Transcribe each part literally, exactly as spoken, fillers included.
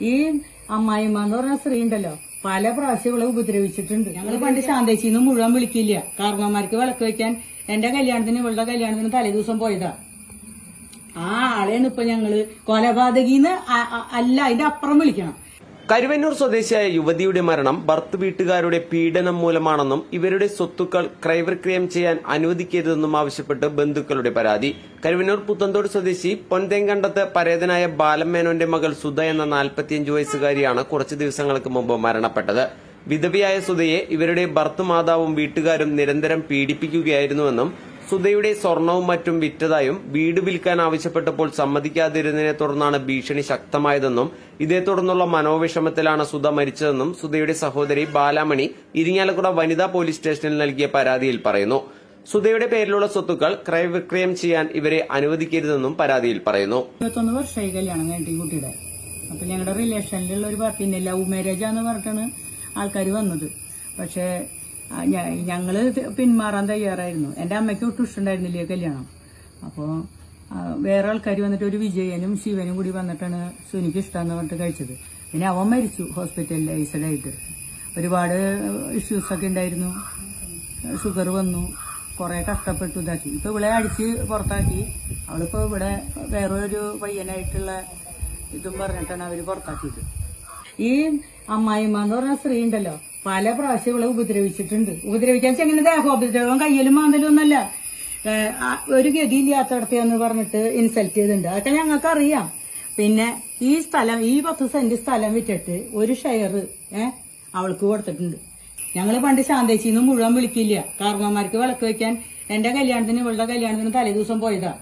ഈ അമ്മായിമ്മ എന്ന് പറഞ്ഞ സ്ത്രീ ഉണ്ടല്ലോ പല പ്രാവശ്യം ഇവളെ ഉപദ്രവിച്ചിട്ടുണ്ട്. ഞങ്ങൾ പണ്ട് ശാന്തേച്ചിന്ന് മുഴുവൻ വിളിക്കില്ല. കാരണവന്മാർക്ക് വിളക്ക് വെക്കാൻ എന്റെ കല്യാണത്തിന് ഇവളുടെ കല്യാണത്തിന് തലേ ദിവസം പോയതാ. ആ ആളെയാണ് ഇപ്പൊ ഞങ്ങള് കൊലപാതകിന്ന് അല്ല അതിന്റെ അപ്പുറം വിളിക്കണം. കരുവന്നൂർ സ്വദേശിയായ യുവതിയുടെ മരണം ഭർത്തു വീട്ടുകാരുടെ പീഡനം മൂലമാണെന്നും ഇവരുടെ സ്വത്തുക്കൾ ക്രയവിക്രയം ചെയ്യാൻ അനുവദിക്കരുതെന്നും ആവശ്യപ്പെട്ട് ബന്ധുക്കളുടെ പരാതി. കരുവന്നൂർ പുത്തൻതോട് സ്വദേശി പൊൻതേങ്കണ്ടത്ത് പരേതനായ ബാലമേനോന്റെ മകൾ സുധ എന്ന നാൽപ്പത്തിയഞ്ചു വയസ്സുകാരിയാണ് കുറച്ചു ദിവസങ്ങൾക്ക് മുമ്പ് മരണപ്പെട്ടത്. വിധവയായ സുധയെ ഇവരുടെ ഭർത്തുമാതാവും വീട്ടുകാരും നിരന്തരം പീഡിപ്പിക്കുകയായിരുന്നുവെന്നും സുധയുടെ സ്വർണവും മറ്റും വിറ്റതായും വീട് വിൽക്കാൻ ആവശ്യപ്പെട്ടപ്പോൾ സമ്മതിക്കാതിരുന്നതിനെ തുടർന്നാണ് ഭീഷണി ശക്തമായതെന്നും ഇതേ തുടർന്നുള്ള മനോവിഷമത്തിലാണ് സുധ മരിച്ചതെന്നും സുധയുടെ സഹോദരി ബാലാമണി ഇരിങ്ങാലക്കുട വനിതാ പോലീസ് സ്റ്റേഷനിൽ നൽകിയ പരാതിയിൽ പറയുന്നു. സുധയുടെ പേരിലുള്ള സ്വത്തുക്കൾ ക്രയവിക്രയം ചെയ്യാൻ ഇവരെ അനുവദിക്കരുതെന്നും പരാതിയിൽ പറയുന്നു. ഇരുപത്തൊന്ന് വർഷമായി കല്യാണം കഴിഞ്ഞ കുട്ടിയുടെ. അപ്പൊ ഞങ്ങളുടെ റിലേഷനിലുള്ള ഒരു പിന്നെ ലവ് മാരേജാന്ന് പറഞ്ഞിട്ടാണ് ആൾക്കാർ വന്നത്. പക്ഷെ ഞങ്ങള് പിന്മാറാൻ തയ്യാറായിരുന്നു. എന്റെ അമ്മയ്ക്ക് ഒട്ടും ഇഷ്ടമുണ്ടായിരുന്നില്ല കല്യാണം. അപ്പോ വേറെ ആൾക്കാർ വന്നിട്ട് ഒരു വിജയനും ശിവനും കൂടി വന്നിട്ടാണ് സുനിക്ക് ഇഷ്ടമെന്ന് പറഞ്ഞിട്ട് കഴിച്ചത്. പിന്നെ അവൻ മരിച്ചു ഹോസ്പിറ്റലൈസ്ഡ് ആയിട്ട്. ഒരുപാട് ഇഷ്യൂസ് ഒക്കെ ഉണ്ടായിരുന്നു. ഷുഗർ വന്നു, കുറെ കഷ്ടപ്പെട്ടു ഇതാക്കി. ഇപ്പൊ ഇവിടെ അടിച്ച് പുറത്താക്കി. അവളിപ്പോ ഇവിടെ വേറൊരു പയ്യനായിട്ടുള്ള ഇതും പറഞ്ഞിട്ടാണ് അവര് പുറത്താക്കിയത്. ഈ അമ്മായിമ്മ എന്ന് പറഞ്ഞ സ്ത്രീ ഉണ്ടല്ലോ പല പ്രാവശ്യം ഇവളെ ഉപദ്രവിച്ചിട്ടുണ്ട്. ഉപദ്രവിക്കാൻ ചെങ്ങനെ ദേഹോപദ്രവം കയ്യിലും മാന്തലും ഒന്നല്ല, ഒരു ഗതിയില്ലാത്തടത്തെന്ന് പറഞ്ഞിട്ട് ഇൻസൾട്ട് ചെയ്തിട്ടുണ്ട്. അതൊക്കെ ഞങ്ങൾക്ക് അറിയാം. പിന്നെ ഈ സ്ഥലം ഈ പത്ത് സെന്റ് സ്ഥലം വിറ്റിട്ട് ഒരു ഷെയർ ഏഹ് അവൾക്ക് കൊടുത്തിട്ടുണ്ട്. ഞങ്ങള് പണ്ട് ശാന്തേച്ചിന്ന് മുഴുവൻ വിളിക്കില്ല. കാരണവന്മാർക്ക് വിളക്ക് വെക്കാൻ എന്റെ കല്യാണത്തിന് ഇവളുടെ കല്യാണത്തിന് തലേ ദിവസം പോയതാ.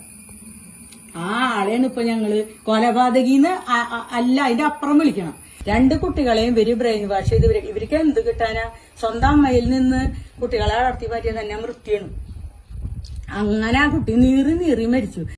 ആ ആളെയാണ് ഇപ്പൊ ഞങ്ങള് കൊലപാതകിന്ന് അല്ല അതിന്റെ അപ്പുറം വിളിക്കണം. രണ്ട് കുട്ടികളെയും ഇവര് ബ്രെയിൻ വാഷ് ചെയ്ത് ഇവര് ഇവർക്ക് എന്ത് കിട്ടാനാ? സ്വന്തം അമ്മയിൽ നിന്ന് കുട്ടികളെ വളർത്തി പറ്റിയ തന്നെ മൃത്യാണ്. അങ്ങനെ ആ കുട്ടി നീറി നീറി മരിച്ചു.